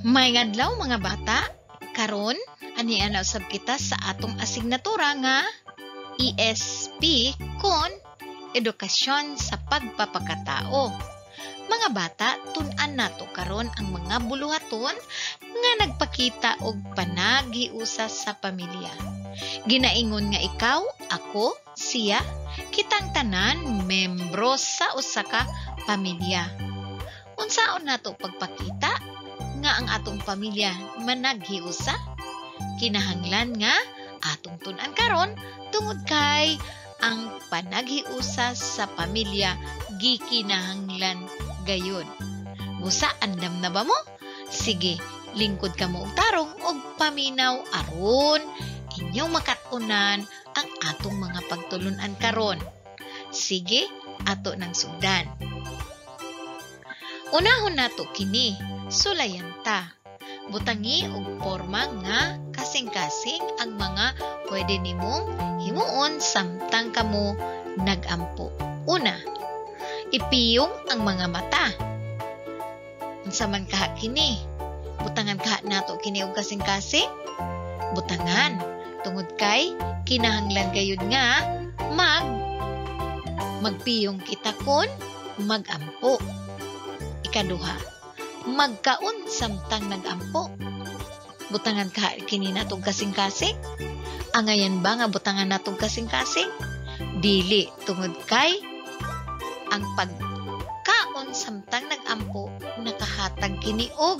May ngadlaw mga bata, karon ani usab kita sa atong asignatura nga ESP kon edukasyon sa pagpapakatao. Mga bata, tun-an nato karon ang mga buluhaton nga nagpakita og panagiusa sa pamilya. Ginaingon nga ikaw, ako, siya, kitang tanan membro sa usa ka pamilya. Unsaon nato pagpakita nga ang atong pamilya managhiusa? Kinahanglan nga atong tun-an karon tungod kay ang panaghiusa sa pamilya gikinahanglan gayon. Busa, andam na ba mo? Sige, lingkod ka mo og tarong og paminaw aron inyong makatunan ang atong mga pagtulunan karon. Sige, ato nang sugdan. Unahon nato kini, sulayan ta. Butangi og porma nga kasing-kasing ang mga pwede nimong himuon samtang kamo nagampo. Una, ipiyong ang mga mata. Unsa man kaha kini? Butangan kaha nato kini og kasing-kasing? Butangan tungod kay kinahanglan gayud nga magpiyong kita kon magampo. Ikaduha, magkaon samtang nagampo. Butangan kaha kini natong kasing-kasing? Angayan ba nga butangan natong kasing-kasing? Dili, tungod kay ang pagkaon samtang nagampo nakahatag kini og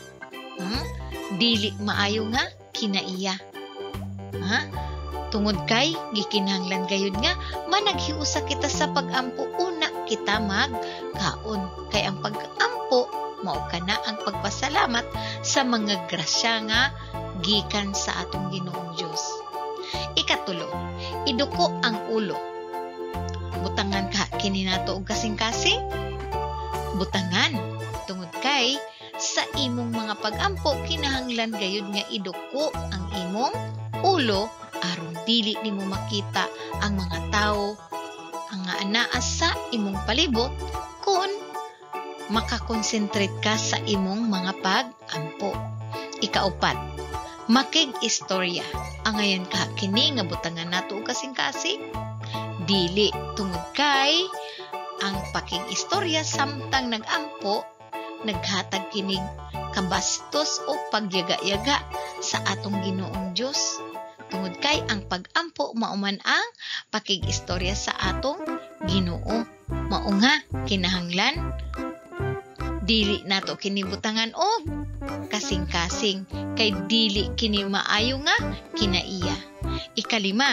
dili maayo nga kinaiya. Tungod kay gikinahanglan gayud nga managhiusa kita sa pagampo una kita magkaon. Kay ang pagampo mao kana ang pagpasalamat sa mga grasya nga gikan sa atong Ginoong Dios. Ikatulo, iduko ang ulo. Butangan ka kini nato og kasing-kasing? Butangan tungod kay sa imong mga pagampo kinahanglan gayud nga iduko ang imong ulo aron dili nimo makita ang mga tawo ang anaa sa imong palibot kun makakonsentrate ka sa imong mga pagampo. Ikaupat, makig-istorya. Angayan ka kini nga butangan nato og kasing-kasing? Dili, tungod kay ang pakig-istorya samtang nagampo naghatag kinig kabastos o pagyaga-yaga sa atong Ginoong Dios. Tungod kay ang pagampo mauman ang pakig-istorya sa atong Ginoo. Mao nga kinahanglan dili nato kini butangan og kasing-kasing kay dili kini maayo nga kinaiya. Ikalima,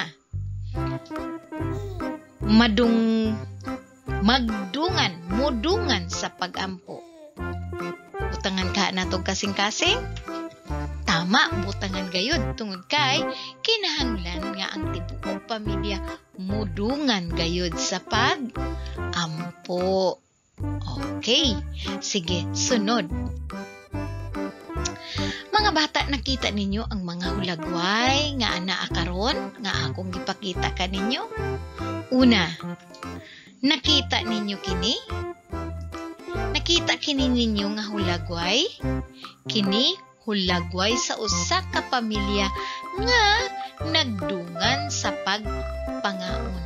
mudungan sa pagampo. Butangan ka natong kasing-kasing? Tama, butangan gayud tungod kay kinahanglan nga ang tibuok pamilya mudungan gayud sa pagampo. Okay, sige, sunod. Mga bata, nakita ninyo ang mga hulagway nga anaa karon nga akong gipakita kaninyo? Una, nakita ninyo kini? Nakita kini ninyo nga hulagway? Kini hulagway sa usa ka pamilya nga nagdungan sa pagpangaon.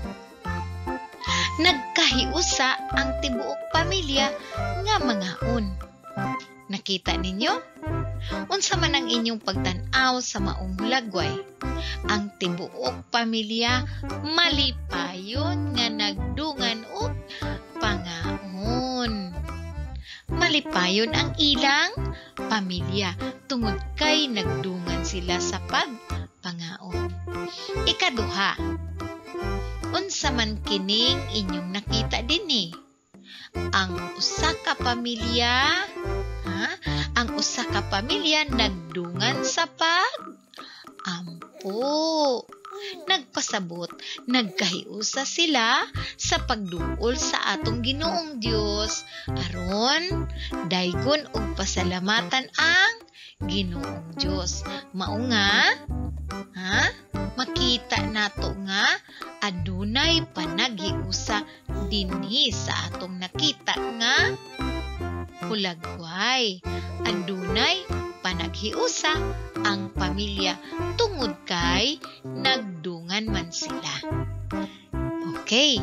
Nagkahiusa ang tibuok pamilya nga mangaon. Nakita ninyo? Unsa man ang inyong pagtan-aw sa maong hulagway? Ang tibuok pamilya malipayon nga nagdungan og pangaon. Malipayon ang ilang pamilya tungod kay nagdungan sila sa pagpangaon. Ikaduha, unsa man kining inyong nakita dinhi? Ang usa ka pamilya, ang usa ka pamilya nagdungan sa pagampo. Nagpasabot, nagkahiusa sila sa pagduol sa atong Ginoong Dios aron daygon og pasalamatan ang Ginoong Dios. Mao nga, makita nato nga adunay panaghiusa dinhi sa atong nakita nga hulagway. Adunay panaghiusa ang pamilya tungod kay nagdungan man sila. Okay.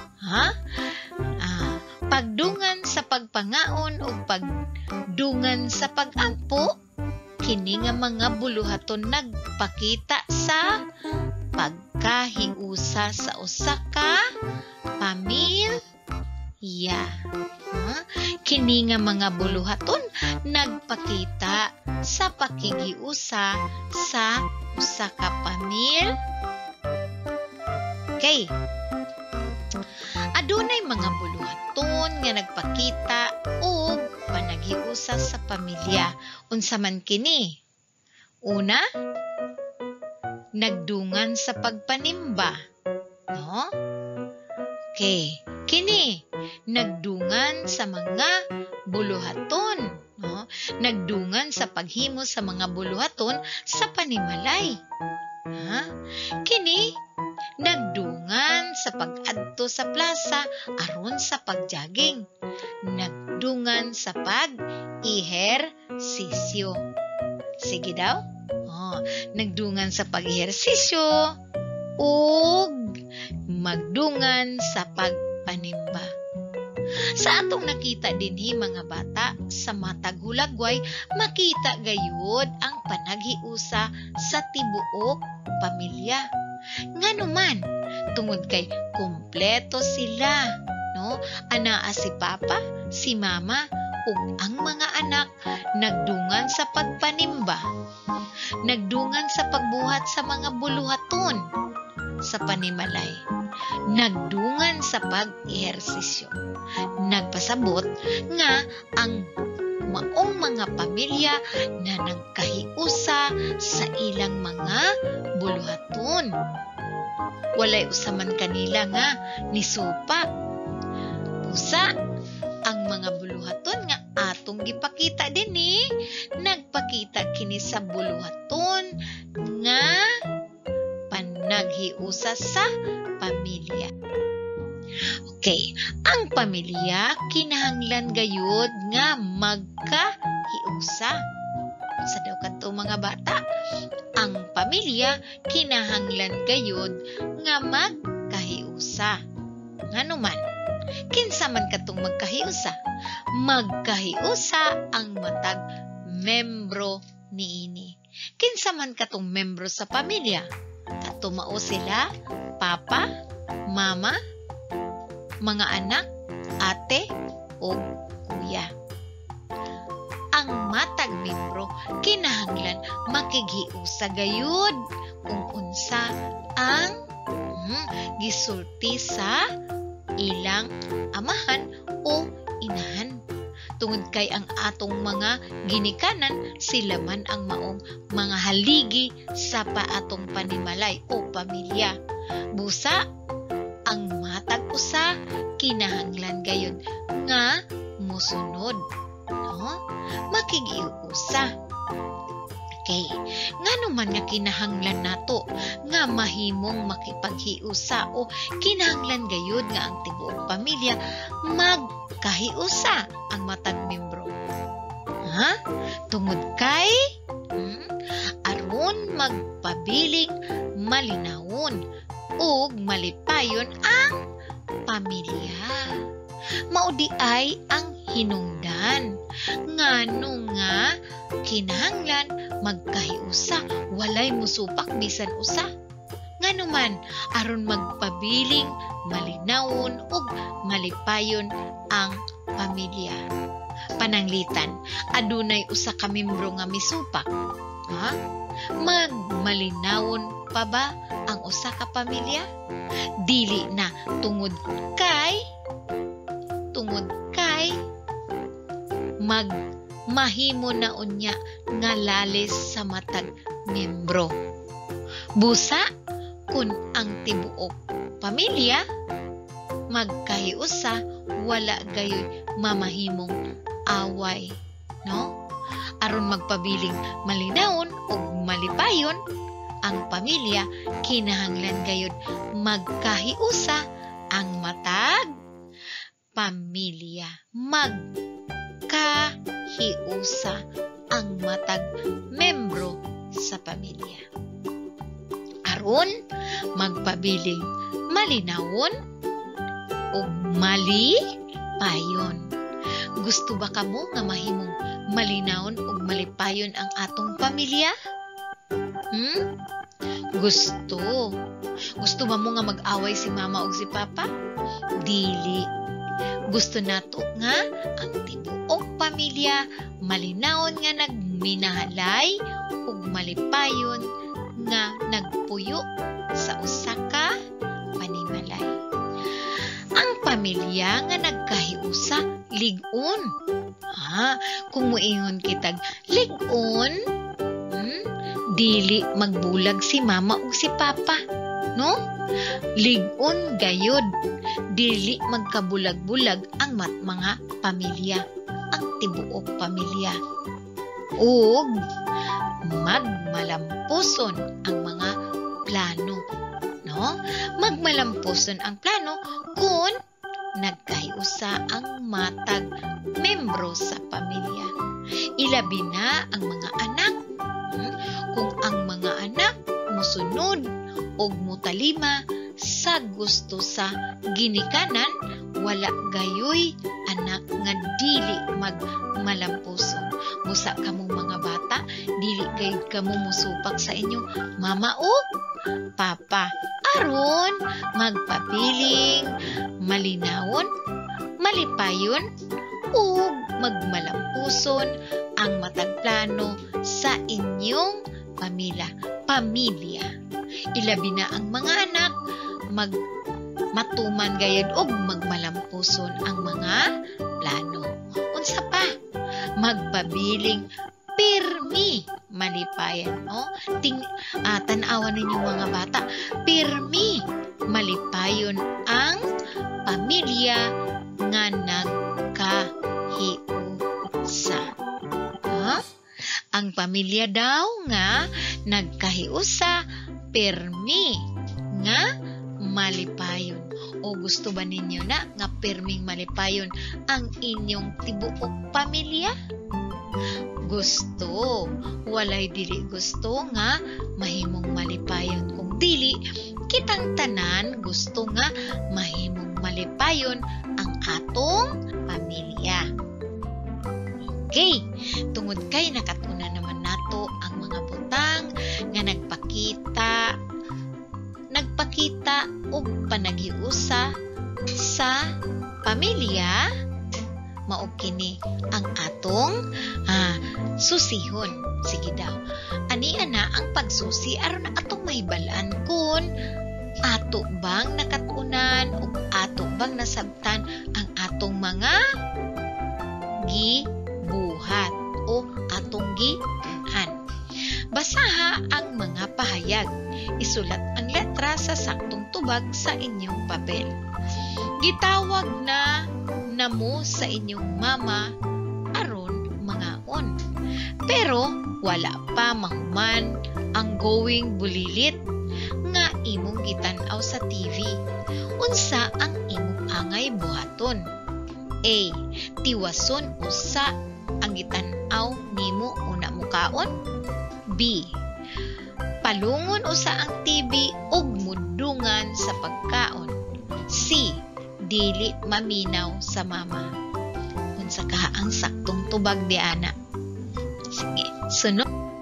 Pagdungan sa pagpangaon o pagdungan sa pag-ampo, kini nga mga buluhaton nagpakita sa pagkahiusa sa usa ka pamilya. Kini nga mga buluhaton nagpakita sa pakigiusa sa usa ka pamilya. Okay. Adunay mga buluhaton nga nagpakita og panaghiusa sa pamilya. Unsa man kini? Una, nagdungan sa pagpanimba, no? Okay, kini nagdungan sa mga buluhaton, no? Nagdungan sa paghimo sa mga buluhaton sa panimalay. Kini nagdungan sa pag-adto sa plaza aron sa pagjaging. Nagdungan sa pag-ehersisyo. Sige daw. Nagdungan sa pag-ehersisyo ug magdungan sa pagpanimba. Sa atong nakita dinhi mga bata, sa matag hulagway, makita gayud ang panaghiusa sa tibuok pamilya. Nganuman, tungod kay kumpleto sila, no? Anaa si papa, si mama, ug ang mga anak nagdungan sa pagpanimba. Nagdungan sa pagbuhat sa mga buluhaton sa panimalay. Nagdungan sa pag-ehersisyo. Nagpasabot nga ang maong mga pamilya na nagkahiusa sa ilang mga buluhaton. Walay usaman kanila nga nisupak. Pusa, ang mga buluhaton nga atong gipakita dinhi, nagpakita kini sa buluhaton nga panaghiusa sa pamilya. Okay, ang pamilya kinahanglan gayud nga magkahiusa. Sa daw kadto mga bata, ang pamilya kinahanglan gayud nga magkahiusa. Nganuman, kinsa man katong magkahiusa? Magkahiusa ang matag membro niini. Kinsa man katong membro sa pamilya? Kato mao sila papa, mama, mga anak, ate, o kuya. Ang matag membro kinahanglan makighiusa gayud kung unsa ang gisulti sa ilang amahan o inahan. Tungod kay ang atong mga ginikanan, sila man ang maong mga haligi sa paatong panimalay o pamilya. Busa, ang matag usa kinahanglan gayon nga musunod, no? Makigiusa. Okay, nganuman nga kinahanglan nato nga mahimong makipaghiusa o kinahanglan gayud nga ang tibuok pamilya magkahiusa ang matag membro. Tungod kay aron magpabiling malinawon ug malipayon ang pamilya. Maudi ay ang hinungdan ngano nga kinahanglan magkahiusa, walay musupak bisan usa. Nganuman aron magpabiling malinawon ug malipayon ang pamilya. Pananglitan, adunay usa ka membro nga misupak. Magmalinawon pa ba ang usa ka pamilya? Dili na tungod kay mahimo na unya nga lalis sa matag membro. Busa kun ang tibuok pamilya magkahiusa, wala gayoy mamahimong away, no? Aron magpabiling malinawon ug malipayon ang pamilya, kinahanglan gayud magkahiusa ang matag pamilya. Magkahiusa ang matag membro sa pamilya. Aron magpabiling malinawon ug malipayon. Gusto ba kamo nga mahimong malinawon ug malipayon ang atong pamilya? Gusto. Gusto ba mo nga mag-away si mama ug si papa? Dili. Gusto nato nga ang tibuok pamilya malinawon nga nagminahalay ug malipayon nga nagpuyo sa usa ka panimalay. Ang pamilya nga nagkahiusa lig-on. Kung muingon kitag lig-on, dili magbulag si mama ug si papa, no? Lig-on gayod, dili magkabulag-bulag ang mga pamilya, ang tibuok pamilya. Ug magmalampuson ang mga plano, no? Magmalampuson ang plano kung nagkahiusa ang matag membro sa pamilya. Ilabi na ang mga anak. Kung ang mga anak musunod og mutalima sa gusto sa ginikanan, wala gayoy anak nga dili magmalampuson. Musa kamong mga bata, dili gayud kamo musupak sa inyong mama o papa. Aron magpabiling malinawon, malipayon ug magmalampuson ang matag plano sa inyong pamilya. Ilabi na ang mga anak matuman gayud og magmalampuson ang mga plano. Unsa pa? Magpabiling pirmi malipayan, no? Tan-awan ninyo mga bata, pirmi malipayon ang pamilya nga nagkahiusa. Ang pamilya daw nga nagkahiusa, pirmi nga malipayon. O gusto ba ninyo na nga pirming malipayon ang inyong tibuok pamilya? Gusto. Walay dili gusto nga mahimong malipayon. Kung dili, kitang tanan gusto nga mahimong malipayon ang atong pamilya. Okay, tungod kay nakatuna naman nato ang mga butang nga nagpakita og panaghiusa sa pamilya, mao kini ang atong susihon. Sige daw. Ani ana ang pagsusi aron atong mahibalaan kun ato bang nakatunan o ato bang nasabtan ang atong mga gibuhat o atong gitunhan. Basaha ang mga pahayag. Isulat ang letra sa saktong tubag sa inyong papel. Gitawag na namo sa inyong mama aron mangaon. Pero wala pa mahuman ang going bulilit nga imong gitan-aw sa TV. Unsa ang imong angay buhaton? A. Tiwason usa ang gitan-aw nimo una mo kaon. B. Palungon usa ang TV ug mudungan sa pagkaon. C. Dili maminaw sa mama. Unsa ka ang saktong tubag di ana? Sige, sunod.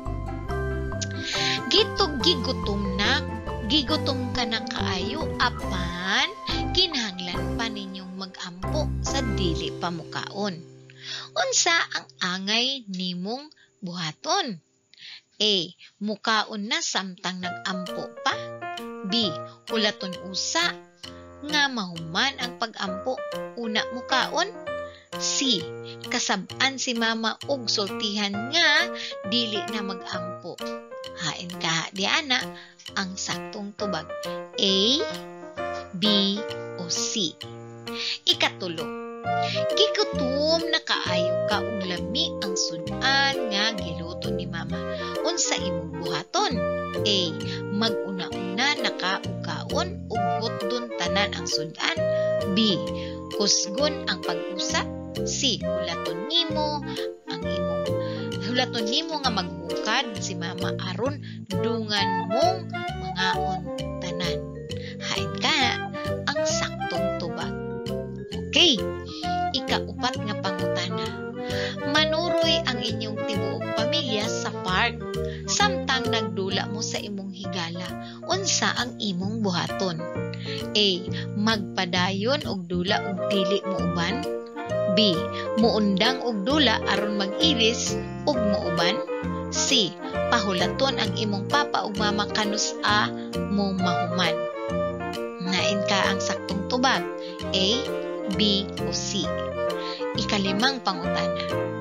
Gigutom ka na kaayo apan kinahanglan pa ninyong magampo sa dili pa mukaon. Unsa ang angay nimong buhaton? A. Mukaon na samtang nagampo pa. B. Hulaton usa nga mahuman ang pag-ampo una mukaon. C. Kasab-an si mama og sultihan nga dili na mag-ampo. Hain ka di ana ang saktong tubag. A, B, o C. Ikatulo. Gigutom na kaayo ka ug lami ang sudan nga giluto ni mama. Unsa imong buhaton? A. Mag-una-una na ka og kaon ug hutdon tanan ang sudan. B. Kusgon ang pag-usap. C. Hulaton nimo ang imong Bulaton nimo nga maghukad si mama aron dungan mong mangaon tanan. Hain ka ang saktong tubag. Okay, ikaupat nga pangutana. Manuroy ang inyong tibuok pamilya sa park samtang nagdula mo sa imong higala. Unsa ang imong buhaton? A. Magpadayon og dula og dili mo uban. B. Muundang og dula aron mag-ilis ug muuban. C. Pahulaton ang imong papa ug mama kanus mo mahuman. Nain ka ang saktong tubag. A, B, o C. Ikalimang pangutana.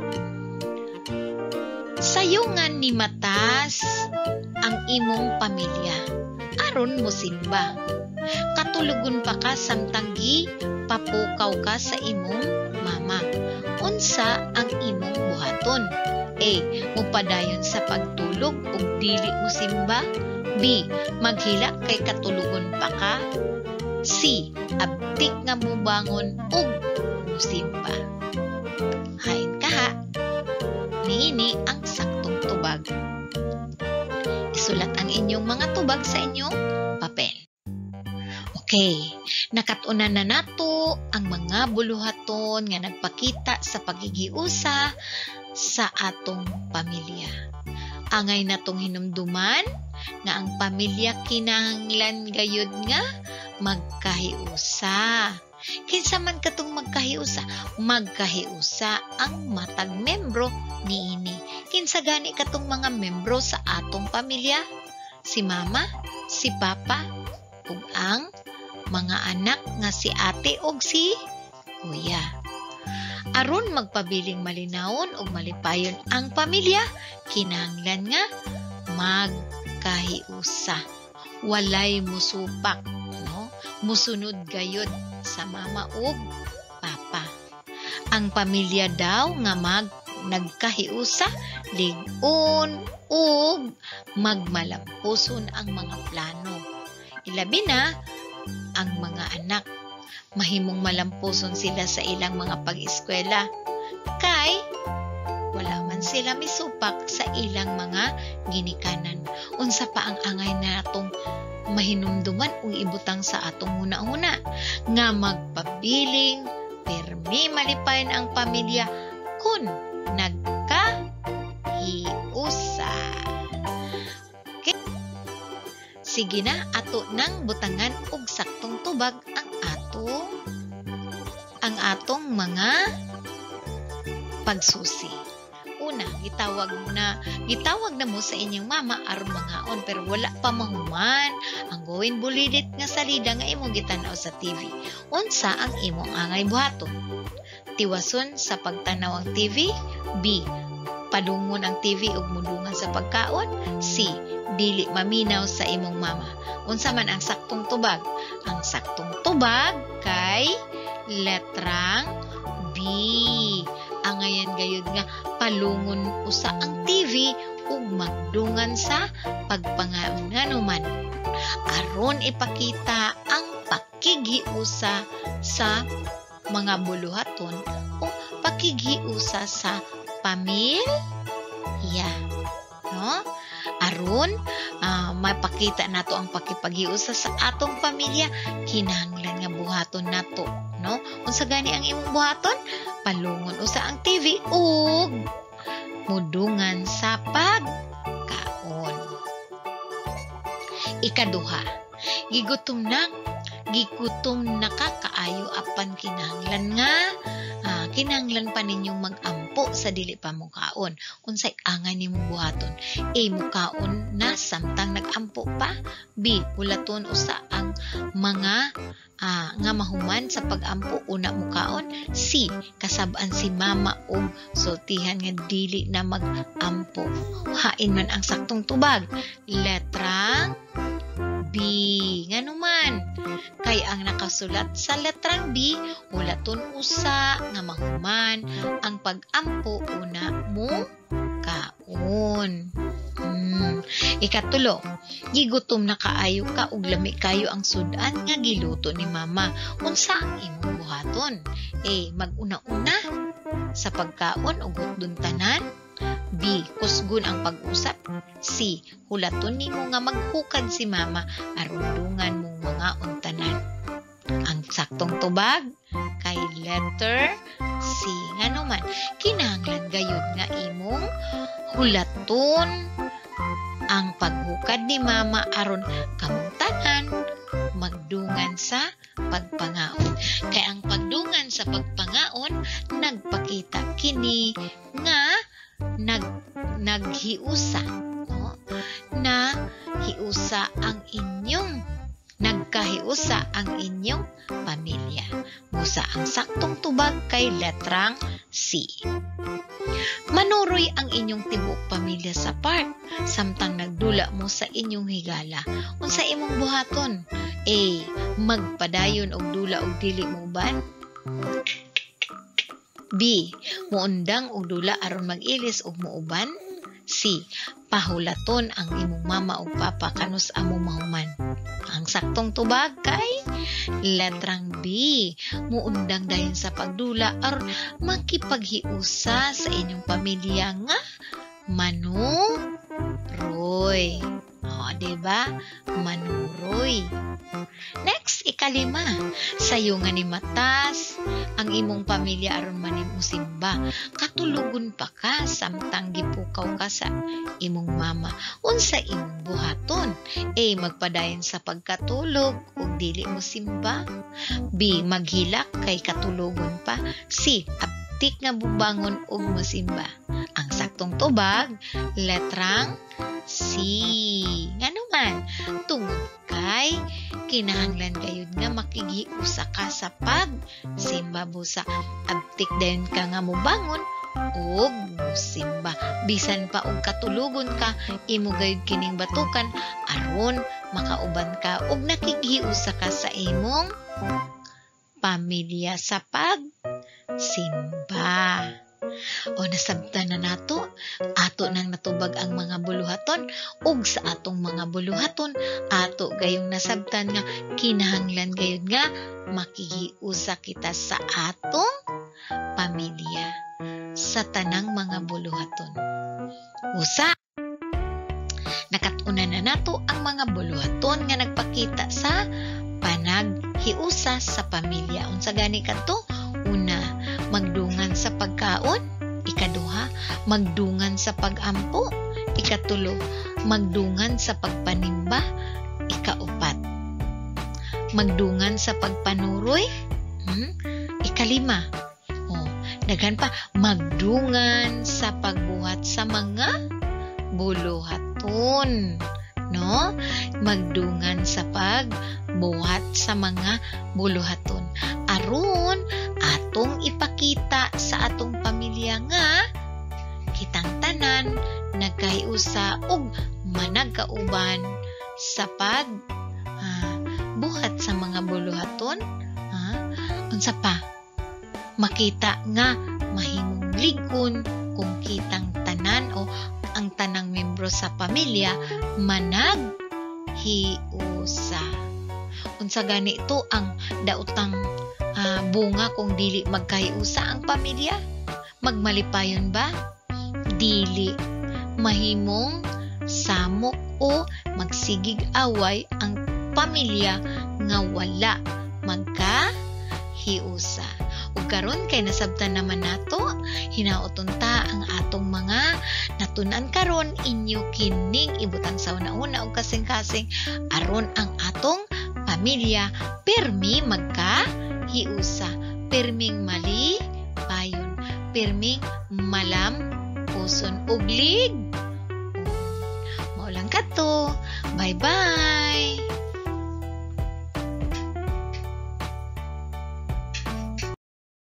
Sayungan ni matas ang imong pamilya aron mo simba. Katulugon pa ka samtang gi papukaw ka sa imong mama. Unsa ang imong buhaton? A. Mupadayon sa pagtulog ug dili mo simba. B. Maghila kay katulugon pa ka. C. Abtik nga mubangon ug musimba. Hain ka ha. Niini ang saktong tubag. Isulat ang inyong mga tubag sa inyong papel. Okay, nakatunan na nato ang mga buluhaton nga nagpakita sa pagigiusa sa atong pamilya. Angay natong hinumduman nga ang pamilya kinahanglan gayud nga magkahiusa. Kinsa man katong magkahiusa? Magkahiusa ang matag membro niini. Kinsa gani katong mga membro sa atong pamilya? Si mama, si papa, ug ang mga anak nga si ate ug si kuya. Aron magpabiling malinawon ug malipayon ang pamilya, kinahanglan nga magkahiusa. Walay musupak, no? Musunod gayud sa mama ug papa. Ang pamilya daw nga nagkahiusa, lig-on ug magmalampuson ang mga plano. Ilabi na ang mga anak. Mahimong malampuson sila sa ilang mga pag-eskwela kay wala man sila misupak sa ilang mga ginikanan. Unsa pa ang angay na atong mahinumduman o ibutang sa atong una-una nga magpabiling permi malipayon ang pamilya kun nagkahiusa. Okay? Sige na, ato nang butangan og saktong tubag ang atong mga pagsusi. Una, gitawag na mo sa inyong mama aron mangaon pero wala pa mahuman ang gawin bulilit nga salida nga imong gitanaw sa TV. Unsa ang imong angay buhaton? Tiwason sa pagtanaw ang TV. B. Padungon ang TV ug mudungan sa pagkaon. C. Dili maminaw sa imong mama. Unsa man ang saktong tubag? Ang saktong tubag kay letrang B. Angayan gayud nga palungon usa ang TV ug magdungan sa pagpangaon nganuman aron ipakita ang pakigiusa sa mga buluhaton o pakigiusa sa pamilya, no? Aron mapakita nato ang pakipagiusa sa atong pamilya, kinahanglan nga buhaton nato, no? Unsa gani ang imong buhaton? Palungon usa ang TV ug mudungan sa pagkaon. Ikaduha, gigutom na ka kaayo apan kinahanglan pa ninyong mag-ampo sa dili pa mo kaon. Unsay angay nimong buhaton? A. Mukaon na samtang nag-ampo pa. B. Ulaton usa ang mga nga mahuman sa pag-ampo una mukaon. C. Kasab-an si mama og sultihan nga dili na mag-ampo. Hain man ang saktong tubag. Letrang B. Nganuman kay ang nakasulat sa letrang B, ulaton usa nga mahuman ang pag-ampo una mo kaon. Ikatulo, gigutom na kaayo ka ug lami kayo ang sudan nga giluto ni mama. Unsa ang imong buhaton? A. Mag-una-una sa pagkaon ug hutdon tanan. B. Kusgon ang pag-usap. C. Hulaton nimo nga maghukad si mama aron dungan mong mga untanan. Ang saktong tubag kay letter C. Ngano man, kinahanglan gayud nga imong hulaton ang paghukad ni mama aron kamong tanan magdungan sa pagpangaon. Kay ang pagdungan sa pagpangaon nagpakita kini nga naghiusa, no? Na hiusa ang inyong nagkahiusa ang inyong pamilya. Musa ang saktong tubag kay letrang C. Manuroy ang inyong tibuok pamilya sa park samtang nagdula mo sa inyong higala. Unsa imong buhaton? A. Magpadayon og dula og dili mo uban. B. Muundang og dula aron mag-ilis og muuban. C. Pahulaton ang imong mama o papa kanus amo mahuman. Ang saktong tubag kay letrang B. Muundang dayon sa pagdula aron makipaghiusa sa inyong pamilya nga manuroy. O, diba? Manuroy. Next, ikalima. Sayo nga ni matas ang imong pamilya aron manimo simba. Katulugon pa ka samtang gipukaw ka sa imong mama. Unsa imong buhaton? A. Magpadayon sa pagkatulog ug dili mo simba. B. Maghilak kay katulugon pa. C. Aptik nga bubangon ug mosimba. Ang saktong tubag, letrang C. Ngano man, tungod kay kinahanglan gayud nga makigiusa ka sa pag simba busa. Abtik dayon ka nga mobangon ug mosimba. Bisan pa og katulugon ka, imo gayud kining batukan aron makauban ka ug nakigiusa ka sa imong pamilya sa pag simba. O nasabtan na nato, ato nang natubag ang mga buluhaton ug sa atong mga buluhaton ato gayong nasabtan nga kinahanglan gayud nga makihiusa kita sa atong pamilya sa tanang mga buluhaton. Usa, nakatuna na nato ang mga buluhaton nga nagpakita sa panaghiusa sa pamilya. Unsa gani kadto? Una, magdungan sa pagkaon. Ikaduha, magdungan sa pagampo. Ikatulo, magdungan sa pagpanimba. Ikaupat, magdungan sa pagpanuroy. Ikalima, daghan pa, magdungan sa pagbuhat sa mga buluhaton. No? Magdungan sa pagbuhat sa mga buluhaton. Aron atong ipakita sa atong pamilya nga kitang tanan nagkahiusa ug managkauban sa buhat sa mga buluhaton. Unsa pa? Makita nga mahimong ligon kung kitang tanan o ang tanang membro sa pamilya managhiusa. Unsa gani ito ang daotang bunga kung dili magkahiusa ang pamilya? Magmalipayon ba? Dili. Mahimong samok o magsigig away ang pamilya nga wala magkahiusa. Ug karon kay nasabtan naman nato, hinaoton ta ang atong mga natunan karon inyo kining ibutang sa una-una og kasing-kasing aron ang atong pamilya permi magkahiusa, perming mali payon, perming malam puson ug lig. Maulang kadto. Bye-bye.